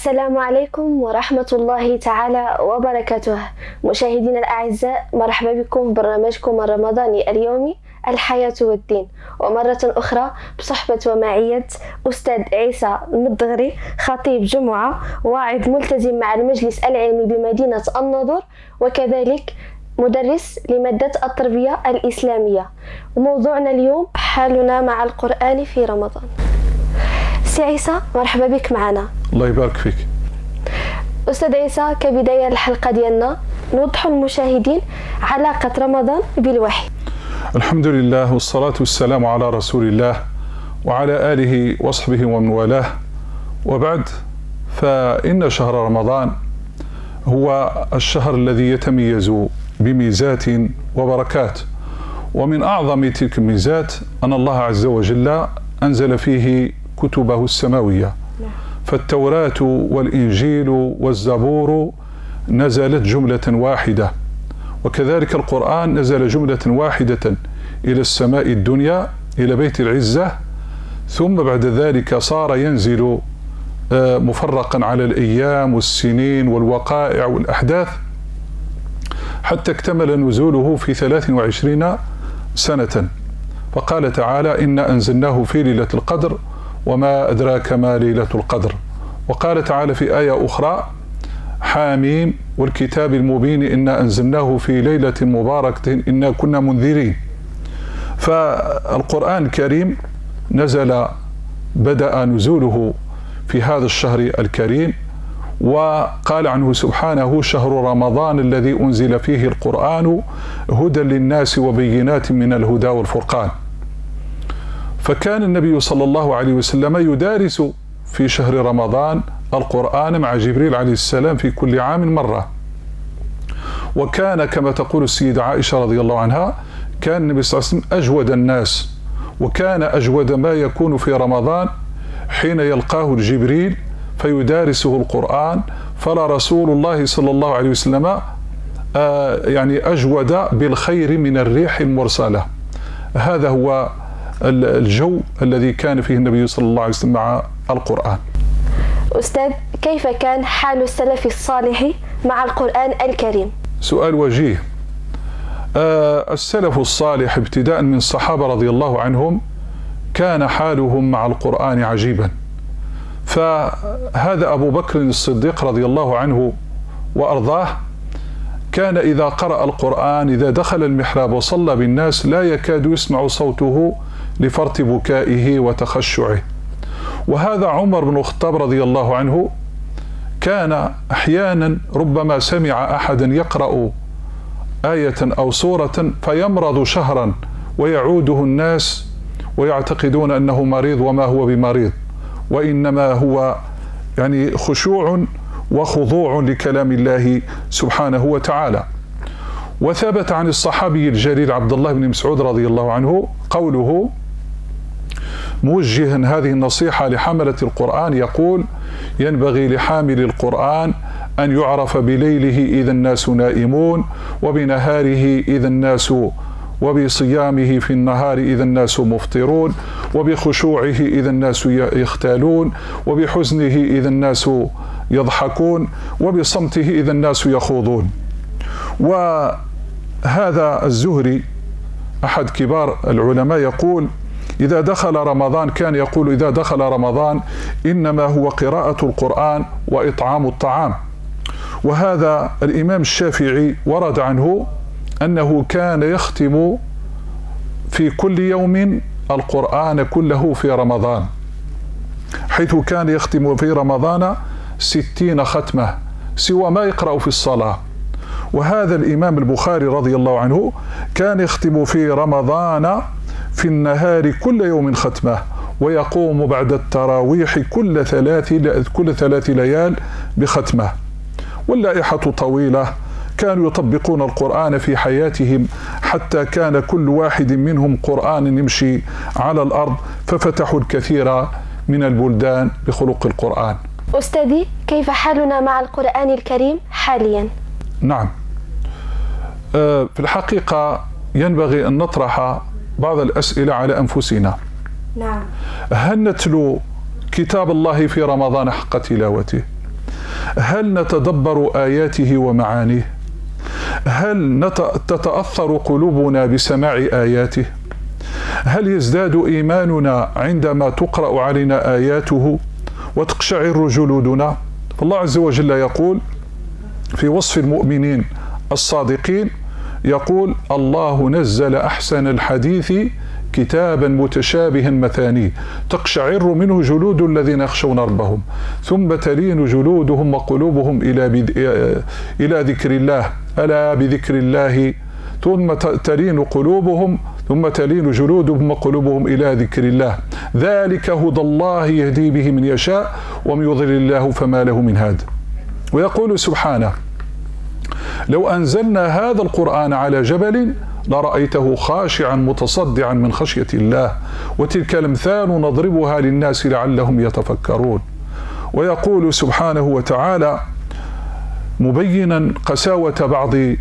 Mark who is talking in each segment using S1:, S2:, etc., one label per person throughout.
S1: السلام عليكم ورحمة الله تعالى وبركاته. مشاهدينا الأعزاء، مرحبا بكم في برنامجكم الرمضاني اليومي الحياة والدين، ومرة أخرى بصحبة ومعية أستاذ عيسى المدغري، خطيب جمعة، واعظ ملتزم مع المجلس العلمي بمدينة الناظور، وكذلك مدرس لمادة التربية الإسلامية. وموضوعنا اليوم حالنا مع القرآن في رمضان. سي عيسى، مرحبا بك معنا.
S2: الله يبارك فيك.
S1: أستاذ عيسى، كبداية الحلقة ديالنا نوضح للمشاهدين علاقة رمضان بالوحي.
S2: الحمد لله والصلاة والسلام على رسول الله وعلى آله وصحبه ومن والاه، وبعد، فإن شهر رمضان هو الشهر الذي يتميز بميزات وبركات، ومن أعظم تلك الميزات أن الله عز وجل أنزل فيه كتبه السماوية، فالتوراة والإنجيل والزبور نزلت جملة واحدة، وكذلك القرآن نزل جملة واحدة إلى السماء الدنيا، إلى بيت العزة، ثم بعد ذلك صار ينزل مفرقا على الأيام والسنين والوقائع والأحداث، حتى اكتمل نزوله في 23 سنة. فقال تعالى: إنا أنزلناه في ليلة القدر وما أدراك ما ليلة القدر. وقال تعالى في آية أخرى: حاميم والكتاب المبين إنا أنزلناه في ليلة مباركة إنا كنا منذرين. فالقرآن الكريم بدأ نزوله في هذا الشهر الكريم، وقال عنه سبحانه: شهر رمضان الذي أنزل فيه القرآن هدى للناس وبينات من الهدى والفرقان. فكان النبي صلى الله عليه وسلم يدارس في شهر رمضان القرآن مع جبريل عليه السلام في كل عام مرة. وكان كما تقول السيدة عائشة رضي الله عنها: كان النبي صلى الله عليه وسلم أجود الناس، وكان أجود ما يكون في رمضان حين يلقاه الجبريل فيدارسه القرآن، فلا رسول الله صلى الله عليه وسلم يعني أجود بالخير من الريح المرسلة. هذا هو الجو الذي كان فيه النبي صلى الله عليه وسلم مع القرآن.
S1: أستاذ، كيف كان حال السلف الصالح مع القرآن الكريم؟
S2: سؤال وجيه. السلف الصالح ابتداء من الصحابة رضي الله عنهم كان حالهم مع القرآن عجيبا. فهذا أبو بكر الصديق رضي الله عنه وأرضاه كان إذا قرأ القرآن، إذا دخل المحراب وصلى بالناس، لا يكاد يسمع صوته لفرط بكائه وتخشعه. وهذا عمر بن الخطاب رضي الله عنه كان أحيانا ربما سمع أحدا يقرأ آية أو سورة فيمرض شهرا ويعوده الناس ويعتقدون أنه مريض وما هو بمريض، وإنما هو يعني خشوع وخضوع لكلام الله سبحانه وتعالى. وثبت عن الصحابي الجليل عبد الله بن مسعود رضي الله عنه قوله موجها هذه النصيحة لحملة القرآن، يقول: ينبغي لحامل القرآن أن يعرف بليله إذا الناس نائمون، وبنهاره إذا الناس، وبصيامه في النهار إذا الناس مفطرون، وبخشوعه إذا الناس يختالون، وبحزنه إذا الناس يضحكون، وبصمته إذا الناس يخوضون. وهذا الزهري أحد كبار العلماء يقول: إذا دخل رمضان، كان يقول إذا دخل رمضان إنما هو قراءة القرآن وإطعام الطعام. وهذا الإمام الشافعي ورد عنه أنه كان يختم في كل يوم القرآن كله في رمضان، حيث كان يختم في رمضان 60 ختمة سوى ما يقرأ في الصلاة. وهذا الإمام البخاري رضي الله عنه كان يختم في رمضان في النهار كل يوم ختمة، ويقوم بعد التراويح كل ثلاث ليال بختمة. واللائحة طويلة، كانوا يطبقون القرآن في حياتهم، حتى كان كل واحد منهم قرآن يمشي على الأرض، ففتحوا الكثير من البلدان بخلق القرآن.
S1: أستاذي، كيف حالنا مع القرآن الكريم حاليا؟
S2: نعم، في الحقيقة ينبغي أن نطرح بعض الأسئلة على أنفسنا.
S1: نعم.
S2: هل نتلو كتاب الله في رمضان حق تلاوته؟ هل نتدبر آياته ومعانيه؟ هل تتأثر قلوبنا بسماع آياته؟ هل يزداد إيماننا عندما تقرأ علينا آياته وتقشعر جلودنا؟ فالله عز وجل يقول في وصف المؤمنين الصادقين، يقول: الله نزل أحسن الحديث كتابا متشابها مثانيه تقشعر منه جلود الذين يخشون ربهم ثم تلين جلودهم وقلوبهم إلى ذكر الله، ألا بذكر الله، ثم تلين قلوبهم ثم تلين جلودهم وقلوبهم إلى ذكر الله، ذلك هدى الله يهدي به من يشاء ومن يضلل الله فما له من هاد. ويقول سبحانه: لو أنزلنا هذا القرآن على جبل لرأيته خاشعا متصدعا من خشية الله وتلك الأمثال نضربها للناس لعلهم يتفكرون. ويقول سبحانه وتعالى مبينا قساوة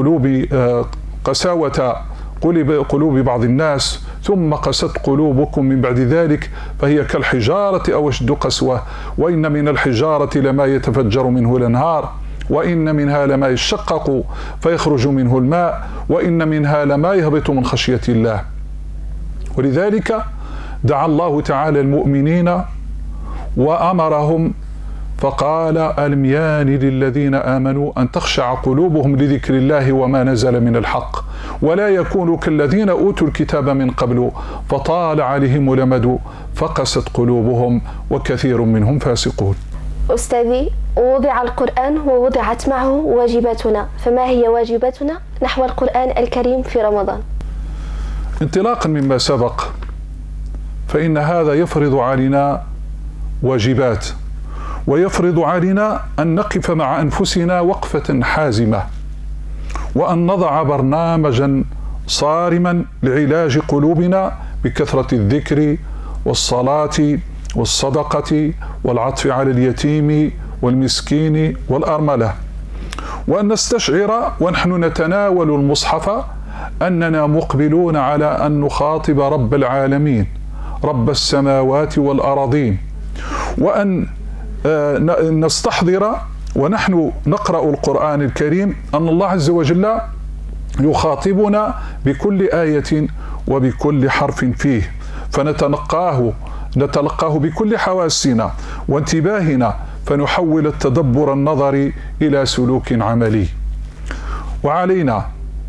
S2: قلوب بعض الناس: ثم قست قلوبكم من بعد ذلك فهي كالحجارة أو أشد قسوة وإن من الحجارة لما يتفجر منه الأنهار وإن منها لما يشقق فيخرج منه الماء وإن منها لما يهبط من خشية الله. ولذلك دعا الله تعالى المؤمنين وأمرهم فقال: ألم يان للذين آمنوا أن تخشع قلوبهم لذكر الله وما نزل من الحق ولا يكونوا كالذين أوتوا الكتاب من قبل فطال عليهم الأمد فقست قلوبهم وكثير منهم فاسقون.
S1: أستاذي، وضع القرآن ووضعت معه واجباتنا، فما هي واجباتنا نحو القرآن الكريم في رمضان؟
S2: انطلاقا مما سبق فإن هذا يفرض علينا واجبات، ويفرض علينا أن نقف مع أنفسنا وقفة حازمة، وأن نضع برنامجا صارما لعلاج قلوبنا بكثرة الذكر والصلاة والصدقة والعطف على اليتيم والمسكين والأرملة، وأن نستشعر ونحن نتناول المصحف أننا مقبلون على أن نخاطب رب العالمين رب السماوات والأراضين، وأن نستحضر ونحن نقرأ القرآن الكريم أن الله عز وجل يخاطبنا بكل آية وبكل حرف فيه، فنتلقاه بكل حواسنا وانتباهنا، فنحول التدبر النظري إلى سلوك عملي. وعلينا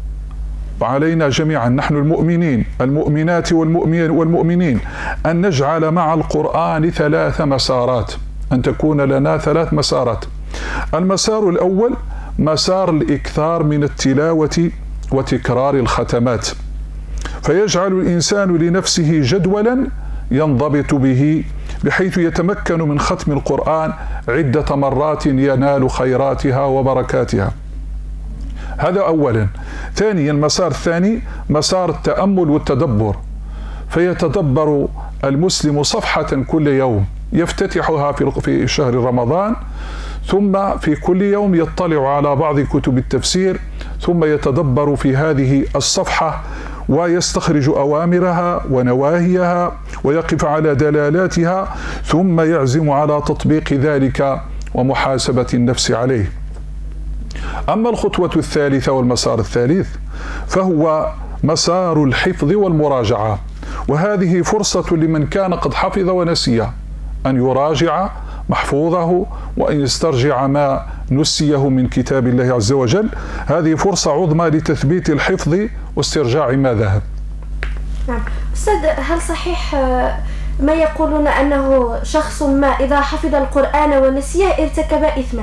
S2: جميعا نحن المؤمنين المؤمنات والمؤمنين أن نجعل مع القرآن 3 مسارات، أن تكون لنا 3 مسارات. المسار الأول مسار الإكثار من التلاوة وتكرار الختمات، فيجعل الإنسان لنفسه جدولا ينضبط به بحيث يتمكن من ختم القرآن عدة مرات ينال خيراتها وبركاتها. هذا أولا. ثانيا المسار الثاني مسار التأمل والتدبر، فيتدبر المسلم صفحة كل يوم يفتتحها في شهر رمضان، ثم في كل يوم يطلع على بعض كتب التفسير ثم يتدبر في هذه الصفحة ويستخرج أوامرها ونواهيها ويقف على دلالاتها، ثم يعزم على تطبيق ذلك ومحاسبة النفس عليه. أما الخطوة الثالثة والمسار الثالث فهو مسار الحفظ والمراجعة، وهذه فرصة لمن كان قد حفظ ونسي أن يراجع محفوظه وأن يسترجع ما نسيه من كتاب الله عز وجل. هذه فرصة عظمى لتثبيت الحفظ واسترجاع ما ذهب.
S1: نعم أستاذ، هل صحيح ما يقولون أنه شخص ما إذا حفظ القرآن ونسيه ارتكب إثما؟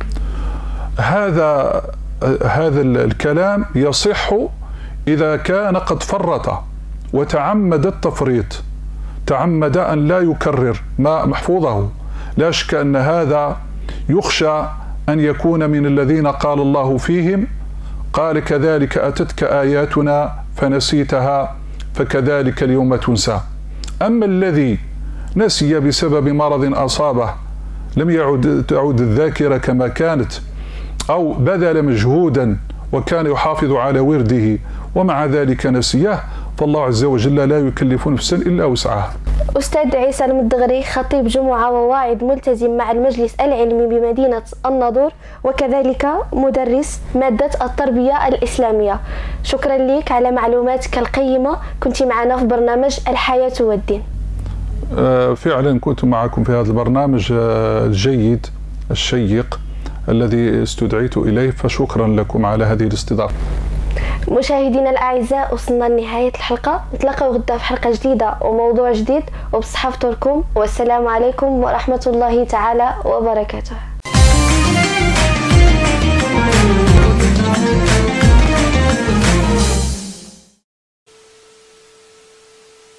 S2: هذا الكلام يصح إذا كان قد فرط وتعمد التفريط، تعمد أن لا يكرر ما محفوظه. لا شك أن هذا يخشى أن يكون من الذين قال الله فيهم: قال كذلك أتتك آياتنا فنسيتها فكذلك اليوم تنسى. أما الذي نسي بسبب مرض أصابه لم تعود الذاكرة كما كانت، أو بذل مجهودا وكان يحافظ على ورده ومع ذلك نسيه، فالله عز وجل لا يكلف نفسا إلا وسعها.
S1: أستاذ عيسى المدغري، خطيب جمعة وواعظ ملتزم مع المجلس العلمي بمدينة الناظور، وكذلك مدرس مادة التربية الإسلامية. شكرا لك على معلوماتك القيمة، كنت معنا في برنامج الحياة والدين.
S2: فعلا كنت معكم في هذا البرنامج الجيد الشيق الذي استدعيت إليه، فشكرا لكم على هذه الاستضافة.
S1: مشاهدينا الأعزاء، وصلنا لنهاية الحلقة. نتلاقاو غدا في حلقة جديدة وموضوع جديد، وبصحة فطوركم، والسلام عليكم ورحمة الله تعالى وبركاته.